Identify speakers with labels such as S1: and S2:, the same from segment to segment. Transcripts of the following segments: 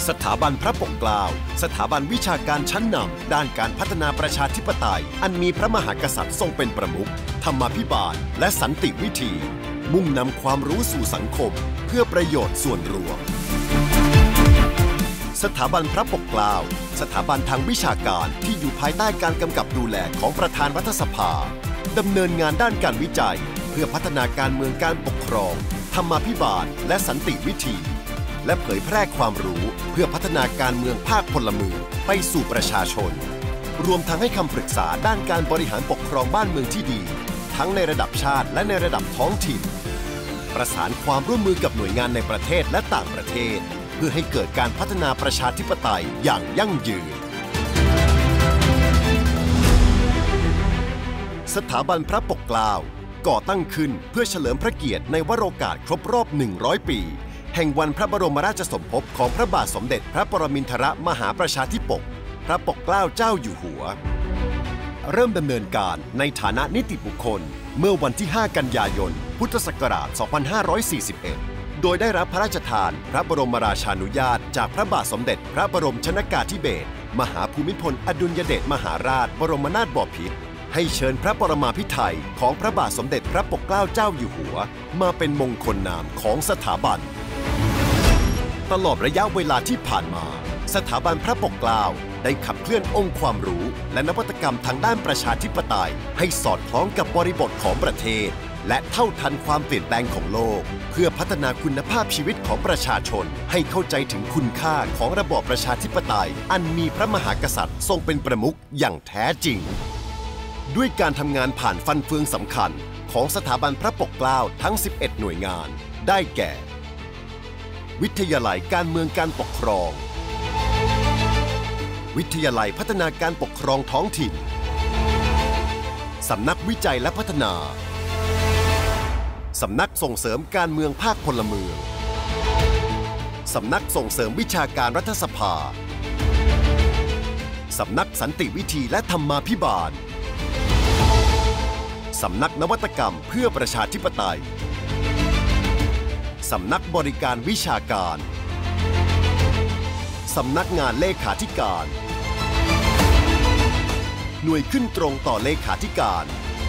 S1: สถาบันพระปกเกล้าสถาบันวิชาการชั้นนำด้านการพัฒนาประชาธิปไตยอันมีพระมหากษัตริย์ทรงเป็นประมุขธรรมาภิบาลและสันติวิธีมุ่งนำความรู้สู่สังคมเพื่อประโยชน์ส่วนรวมสถาบันพระปกเกล้าสถาบันทางวิชาการที่อยู่ภายใต้การกำกับดูแลของประธานรัฐสภาดำเนินงานด้านการวิจัยเพื่อพัฒนาการเมืองการปกครองธรรมาภิบาลและสันติวิธีและเผยแพร่ความรู้เพื่อพัฒนาการเมืองภาคพลเมืองไปสู่ประชาชนรวมทั้งให้คำปรึกษาด้านการบริหารปกครองบ้านเมืองที่ดีทั้งในระดับชาติและในระดับท้องถิ่นประสานความร่วมมือกับหน่วยงานในประเทศและต่างประเทศเพื่อให้เกิดการพัฒนาประชาธิปไตยอย่างยั่งยืนสถาบันพระปกเกล้าก่อตั้งขึ้นเพื่อเฉลิมพระเกียรติในวโรกาสครบรอบ100 ปีแห่งวันพระบรมราชสมภพของพระบาทสมเด็จพระปรมินทรมหาประชาธิปกพระปกเกล้าเจ้าอยู่หัวเริ่มดำเนินการในฐานะนิติบุคคลเมื่อวันที่ 5 กันยายน พุทธศักราช 2541 โดยได้รับพระราชทานพระบรมราชานุญาตจากพระบาทสมเด็จพระบรมชนกาธิเบศรมหาภูมิพลอดุลยเดชมหาราชบรมนาถบพิตรให้เชิญพระปรมาภิไธยของพระบาทสมเด็จพระปกเกล้าเจ้าอยู่หัวมาเป็นมงคลนามของสถาบันตลอดระยะเวลาที่ผ่านมาสถาบันพระปกเกล้าได้ขับเคลื่อนองค์ความรู้และนวัตกรรมทางด้านประชาธิปไตยให้สอดคล้องกับบริบทของประเทศและเท่าทันความเปลี่ยนแปลงของโลกเพื่อพัฒนาคุณภาพชีวิตของประชาชนให้เข้าใจถึงคุณค่าของระบอบประชาธิปไตยอันมีพระมหากษัตริย์ทรงเป็นประมุขอย่างแท้จริงด้วยการทำงานผ่านฟันเฟืองสำคัญของสถาบันพระปกเกล้าทั้ง 11 หน่วยงานได้แก่วิทยาลัยการเมืองการปกครองวิทยาลัยพัฒนาการปกครองท้องถิ่นสำนักวิจัยและพัฒนาสำนักส่งเสริมการเมืองภาคพลเมืองสำนักส่งเสริมวิชาการรัฐสภาสำนักสันติวิธีและธรรมาภิบาลสำนักนวัตกรรมเพื่อประชาธิปไตยสำนักบริการวิชาการสำนักงานเลขาธิการหน่วยขึ้นตรงต่อเลขาธิการ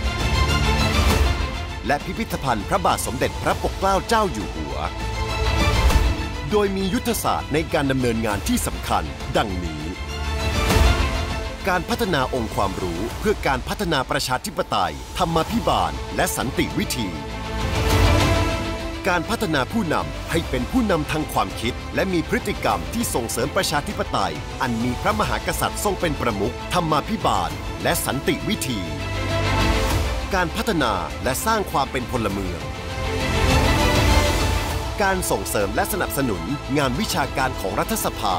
S1: และพิพิธภัณฑ์พระบาทสมเด็จพระปกเกล้าเจ้าอยู่หัวโดยมียุทธศาสตร์ในการดำเนินงานที่สำคัญดังนี้การพัฒนาองค์ความรู้เพื่อการพัฒนาประชาธิปไตยธรรมาภิบาลและสันติวิธีการพัฒนาผู้นำให้เป็นผู้นำทางความคิดและมีพฤติกรรมที่ส่งเสริมประชาธิปไตยอันมีพระมหากษัตริย์ทรงเป็นประมุขธรรมาภิบาลและสันติวิธีการพัฒนาและสร้างความเป็นพลเมืองการส่งเสริมและสนับสนุนงานวิชาการของรัฐสภา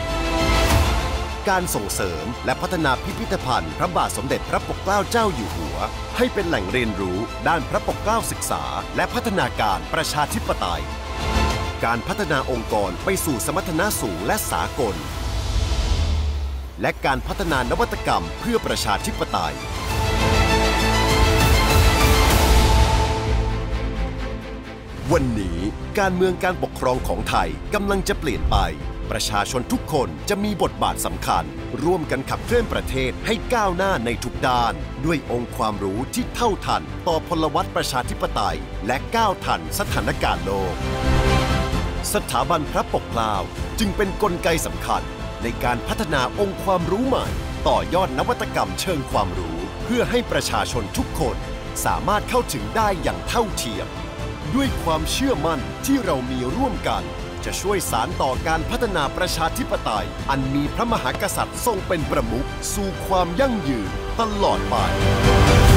S1: การส่งเสริมและพัฒนาพิพิธภัณฑ์พระบาทสมเด็จพระปกเกล้าเจ้าอยู่หัวให้เป็นแหล่งเรียนรู้ด้านพระปกเกล้าศึกษาและพัฒนาการประชาธิปไตยการพัฒนาองค์กรไปสู่สมรรถนะสูงและสากลและการพัฒนานวัตกรรมเพื่อประชาธิปไตยวันนี้การเมืองการปกครองของไทยกำลังจะเปลี่ยนไปประชาชนทุกคนจะมีบทบาทสำคัญร่วมกันขับเคลื่อนประเทศให้ก้าวหน้าในทุกด้านด้วยองค์ความรู้ที่เท่าทันต่อพลวัตประชาธิปไตยและก้าวทันสถานการณ์โลกสถาบันพระปกเกล้าจึงเป็นกลไกสำคัญในการพัฒนาองค์ความรู้ใหม่ต่อยอดนวัตกรรมเชิงความรู้เพื่อให้ประชาชนทุกคนสามารถเข้าถึงได้อย่างเท่าเทียมด้วยความเชื่อมั่นที่เรามีร่วมกันจะช่วยสานต่อการพัฒนาประชาธิปไตยอันมีพระมหากษัตริย์ทรงเป็นประมุขสู่ความยั่งยืนตลอดไป